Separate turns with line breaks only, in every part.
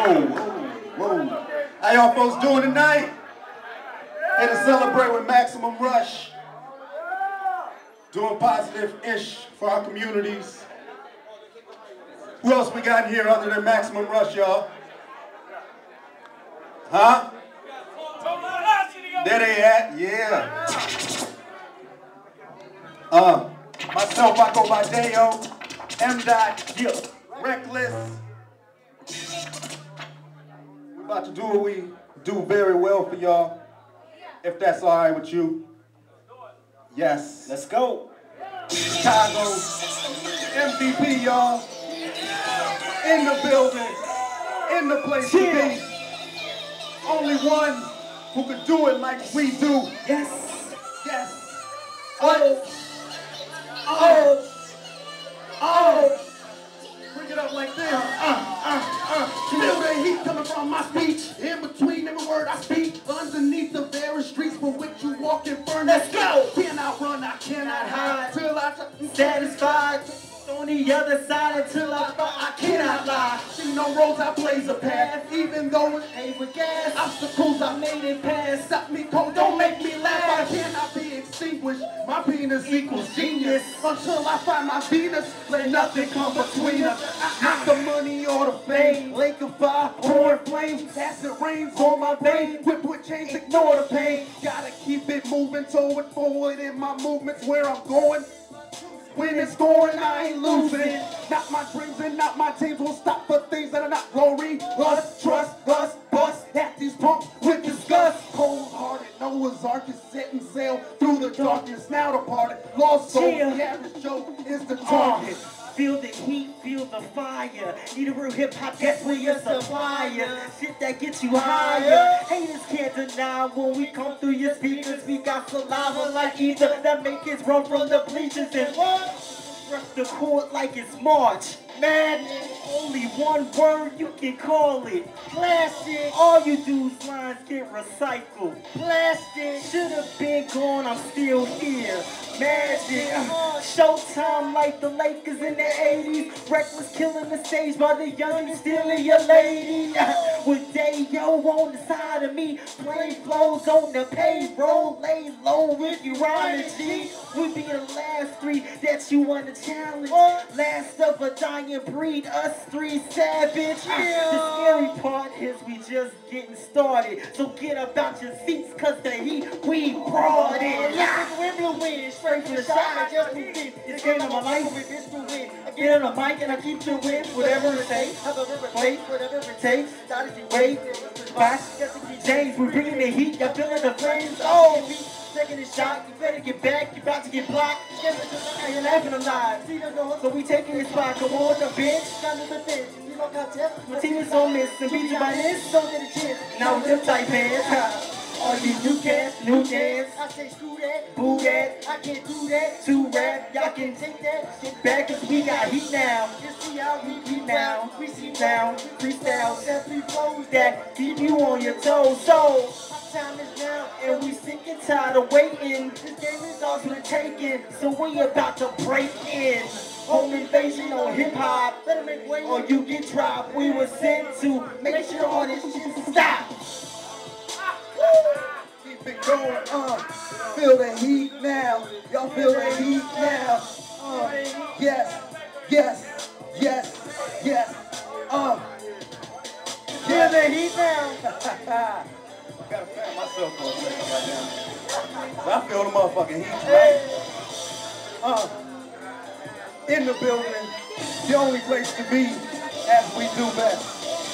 Whoa. How y'all folks doing tonight? Here to celebrate with Maximum Rush. Doing positive-ish for our communities. Who else we got in here other than Maximum Rush, y'all? Huh? There they at? Yeah. Myself, I go by Deo, M.Dot, Reckless. We're about to do what we do very well for y'all. If that's all right with you. Yes.
Let's go.
Chicago, MVP, y'all. In the building, in the place to be. Only one who could do it like we do.
Yes.
Oh. Bring it up like this.
Feel the heat coming from my speech. In between every word I speak. Underneath the very streets for which you walk and burn.
Let's go.
Cannot run, I cannot hide. Till I'm
Satisfied. On the other side until I thought I cannot lie.
See no roads, I blaze a path. Even though it's
Ain't with gas.
obstacles I made it past. Stop me cold, don't make me laugh. I cannot be extinguished. My penis equals genius. Until I find my Venus, let nothing come between us. Not the money or the fame. Lake of fire, pouring flames. Acid rains on my vein. Whip with chains, ignore the pain. Gotta keep it moving, toward forward in my movements where I'm going. When it's scoring, I ain't losing. Not my dreams and not my teams will stop for things that are not glory. Lust, trust, rust, bust at these punks with disgust. Cold-hearted Noah's Ark is setting sail through the darkness. Now departed, lost soul. The average joke is the target.
Feel the heat, feel the fire. Need a real hip-hop, guess we're your supplier. Shit that gets you higher. Haters can't deny when we come through your speakers. We got saliva like ether that make us run from the bleachers. And rush the court like it's March. Madness, only one word you can call it. Plastic. All you dudes' lines get recycled. Plastic. Should've been gone, I'm still here. Magic. Showtime like the Lakers in the 80s. Reckless killing the stage by the youngins stealing your lady. With Dayo on the side of me. Play flows on the payroll. Lay low with you rhyming G. We be the last three that you wanna challenge. Last of a dying breed, us three savage. The scary part is we just getting started. So get about your seats, cause the heat we brought in. We're blue wind, straight from the shot, just moved in. This game of my life, with this to win. I get on the mic and I keep to win, whatever it takes. However it plays, whatever it takes. Started to wait, James, we're bringing the heat, y'all feeling the flames. Oh, taking a shot, you better get back, you about to get blocked. Guess it's just like you're laughing alive. See the door, so we taking your spot. Come on the bench, down to the bench. You don't got test. My team is on miss and beat you by this, don't get a chance. Now with them tight pants, all you new cats, new dance. I say screw that, boo that, I can't do that. Two rap, y'all can take that shit back, cause we got heat now. Just see how we beat now. We see now, freestyle, simply flows that keep you on your toes. So time is now, and we sick and tired of waiting. This game is ours for the taking, so we about to break in. Home invasion on hip-hop, better make way or you get dropped. We were sent to make sure all this shit stop.
Keep it going, feel the heat now. Y'all feel the heat now. Yes.
Feel the heat now.
Gotta fan myself for a second right now. I feel the motherfucking heat. In the building, the only place to be as we do best.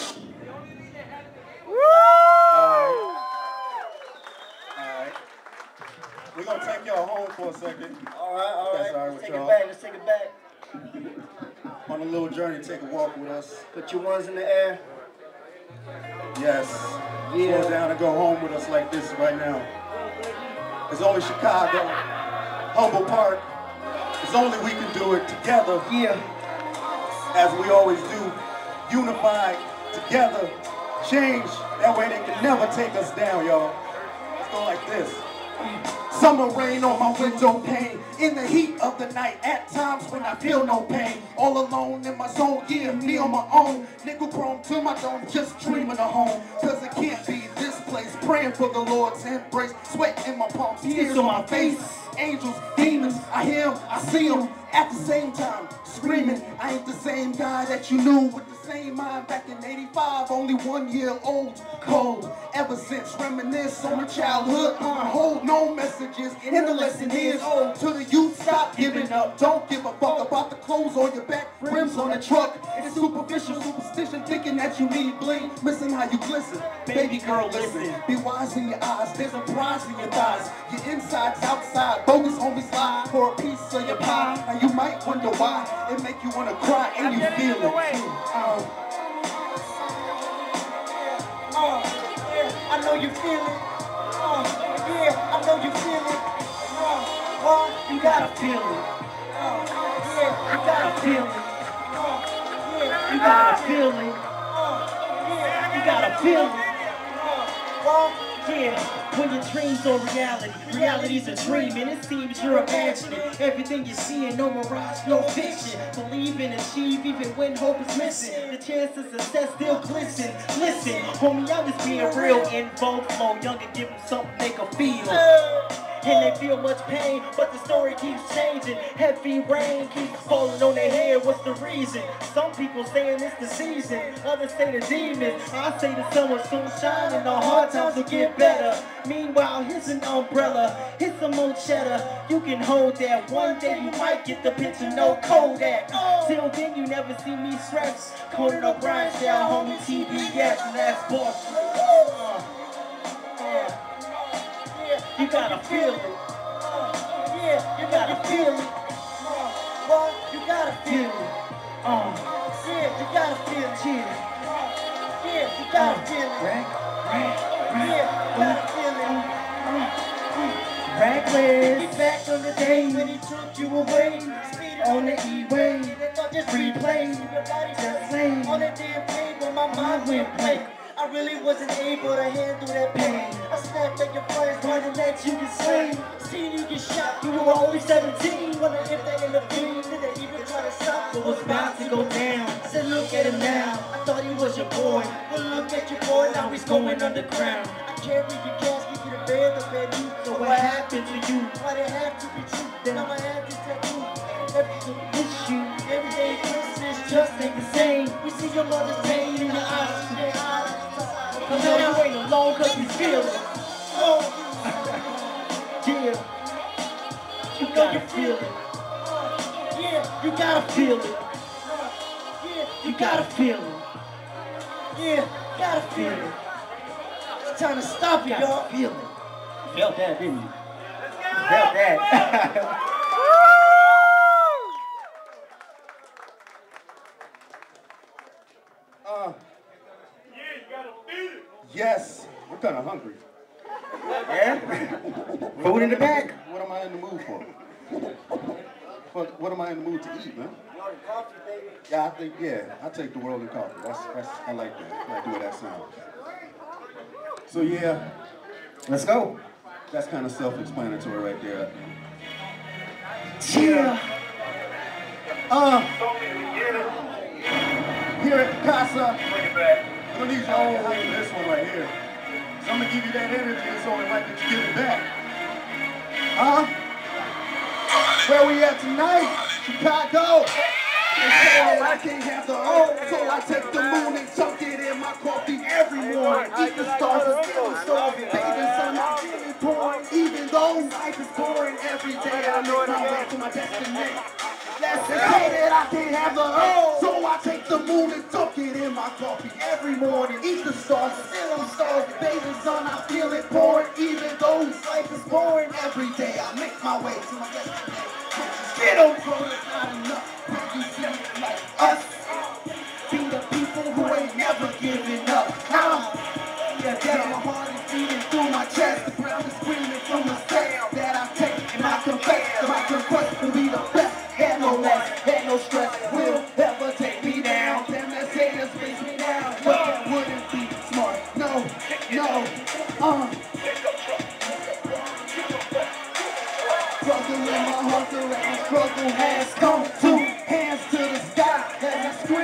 Alright. We're gonna take y'all home for a second.
All right.
That's all right with
Let's take
y'all.
it back. Let's take it back.
On a little journey, take a walk with us.
Put your ones in the air.
Yes. Slow down and go home with us like this right now. It's only Chicago, Humble Park. It's only we can do it together.
Yeah.
As we always do. Unified, together, change. That way they can never take us down, y'all. Let's go like this.
Summer rain on my window pane. In the heat of the night, at times when I feel no pain. All alone in my zone, yeah, me on my own. Nickel chrome to my dome, just dreaming of home. Cause it can't be this place. Praying for the Lord's embrace. Sweat in my palms, tears on my face. Angels, demons, I hear them, I see them. At the same time, screaming, I ain't the same guy that you knew with the same mind back in 85, only 1 year old, cold. Ever since, reminisce on my childhood, hold no messages, and the lesson is, to the youth, stop giving up. Don't give a fuck about the clothes on your back, rims on the truck. It's superficial superstition, thinking that you need bling, missing how you glisten. Baby girl, listen, be wise in your eyes, there's a prize in your thighs. Your inside's outside, bogus homies lie for a piece of your pie. Now you might wonder why it make you wanna cry and you feel it.
I know you feel it. Yeah, I know you feel it. You gotta feel it. Yeah, you gotta feel it. Yeah, you gotta feel it. Yeah, you gotta feel it. Yeah, when your dreams are reality, reality's a dream, and it seems you're imagining everything you're seeing, no mirage, no fiction. Believe and achieve even when hope is missing. The chance of success still glisten. Listen, homie, I'm just being real. In vogue flow, young and give them something they can feel. And they feel much pain, but the story keeps changing. Heavy rain keeps falling on their head. What's the reason? Some people saying it's the season, others say the demons. I say the sun will soon shine and the hard times will get better. Meanwhile, here's an umbrella, here's some more cheddar. You can hold that. One day you might get the picture, no Kodak. Till then you never see me stressed. Conan O'Brien style, homie, TBS, and that's boss. You gotta feel it. Yeah, you gotta feel it. You gotta feel it. Yeah, you gotta feel it. Yeah, you gotta feel it. Yeah, you gotta feel it. Reckless. Get back on the day when he took you away. Speed on the E-way. Just replay. Your body just lay on that damn page when my mind went blank. I really wasn't able to handle that pain. I snapped at your friends, trying to let you get slain. Seen you get shot, you were only 17. Wonder if they intervened, did they even try to stop what was about to go down? I said, look at him now, I thought he was your boy. Well, look at your boy, now he's going underground. I carried your casket to the bed you. So what happened to you? Why did it have to be true? Then I'ma have to tattoo. Everything miss you, every day Christmas just ain't the same. We see your mother's pain in her eyes, their eyes. Cause now you ain't alone cause you feel it. Yeah. You gotta feel it. Yeah, you gotta feel it. Yeah, you gotta feel it. Yeah, gotta feel it. It's time to stop it, y'all. Feel it. Felt that, didn't you? Felt that.
Yes, I'm kind of hungry.
Yeah? Food in the back.
What am I in the mood for? What am I in the mood to eat, man?
Coffee, baby.
Yeah, I take the world in coffee. That's I like that. I like the way that sounds. So yeah,
Let's go.
that's kind of self-explanatory right there.
Yeah.
Here at Casa, I'm gonna need you all to hold this one right here. So I'm gonna give you that energy, it's only right that you give it back. Where we at tonight? Chicago. I can't have the earth, so I take the moon and chunk it in my coffee every morning. Eat the stars and still stars, bathing sun, I'm feeling pouring. Even though life is pouring every day, I make my way to my destination. Let's say that I can't have the earth, so I take the moon and dunk it in my coffee every morning. Eat the stars, still stars, bathing sun, I feel it pouring. Even though life is pouring every day, I make my way to my destination. Get on, bro, it's not enough. You see like us, be the people who ain't never giving up. Now, yeah, my heart is beating through my chest. The ground is screaming from the steps that I take. And I confess, my conquest will be the best. Had no less, had no stress, will ever take me down. Damn, that haters face me down. But that wouldn't be smart. No, no,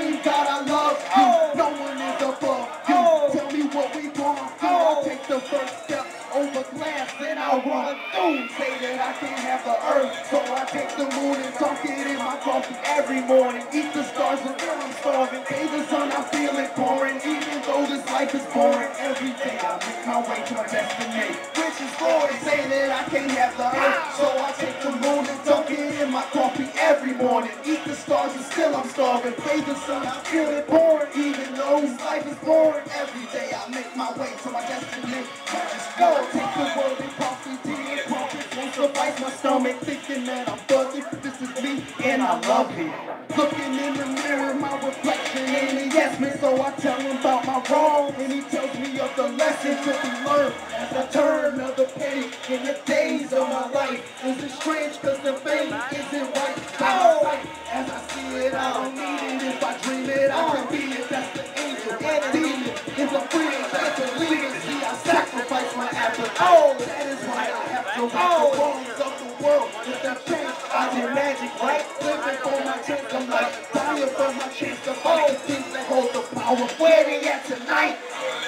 dream, God, I love you. No one is above you. Tell me what we gonna do. I'll take the first step over glass, then I'll run through. Say that I can't have the earth, so I take the moon and dunk it in my coffee every morning. Eat the stars until I'm starving. Bathe the sun, I feel it pouring. Even though this life is boring, every day I make my way to my destiny, which is glory. Say that I can't have the earth, so I take the moon and dunk it in my coffee every morning. Eat the stars and still I'm starving. Bathe the sun, I feel it pouring. Even though this life is boring, every day I make my way to my destiny, which is glory. Take the world and coffee, tea and profit won't suffice my stomach. Thinking that I'm buzzing, this is me and I love it. Looking in the mirror, my reflection ain't a yes man, so I tell him about my wrong, and he tells me of the lessons to be learned as I turn another page in the days of my life. Is it strange cause the fame isn't right by my sight? As I see it, I don't need it. If I dream it, I can be it. That's the angel and the demon. It's a freedom that's a leader. See, I sacrifice my appetite. That is why I have to right the wrongs of the world. With that change, I did magic, right? Living for my chance of life, dying for my chance to fight the things that hold the power. Where they at tonight?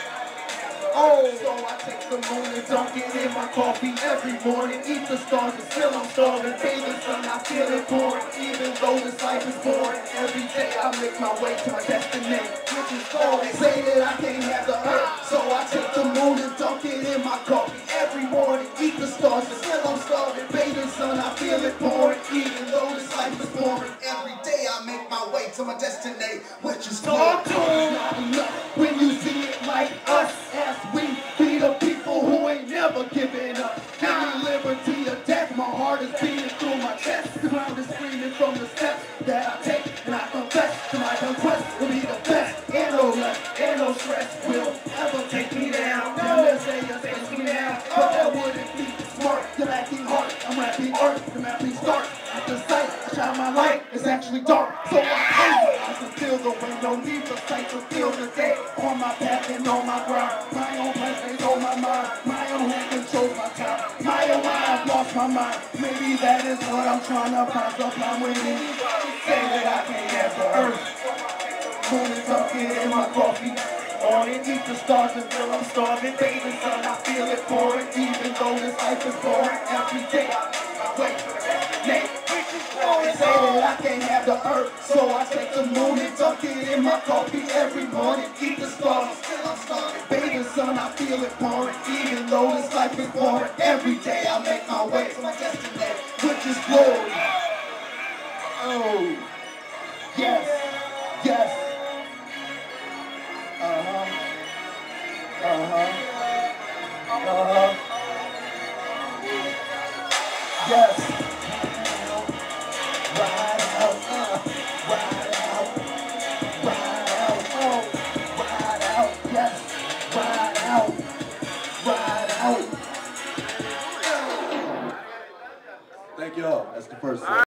So I take the moon and dunk it in my coffee every morning. Eat the stars and still I'm starving. Bathe the sun, I feel it pouring. Even though this life is boring, every day I make my way to my destiny, which is glory. They say that I can't have the earth, so I take the moon and dunk it in my coffee every morning. Eat the stars and still I'm starving. Bathe the sun, I feel it pouring. Even though this life is boring, every day I make my way to my destiny, which is glory. Not enough when you see it like us, as we be the people who ain't never giving up. Give me liberty or death, my heart is beating through my chest. The ground is screaming from the steps that I take, and I confess to my conquest will be the best. And no less, and no stress will ever take me down. Never say yes, face me now, but that wouldn't be smart. The lacking heart, I'm rapping art, the mapping start. At the sight, I shine my light, it's actually dark, so I can feel the wind, no need for sight to feel the day. On my path and on my ground, my own place stays on my mind, my own hand controls my time, my own mind, I've lost my mind. Maybe that is what I'm trying to find, so I'm waiting. Say that I can't have the earth, moon is up here in my coffee. On and eat the stars until I'm starving. Bathe the sun, I feel it pouring. Even though this life is boring, every day I wait. They say that I can't have the earth, so I take the moon and dunk it in my coffee every morning. Eat the stars, still I'm starving. Bathe the sun, I feel it pouring. Even though this life is boring, every day I make my way to my destiny, which is glory. Oh, yes, yes. Yes. Ride out, ride out, ride out, ride out, yes, ride out, ride out.
Thank y'all. That's the first one.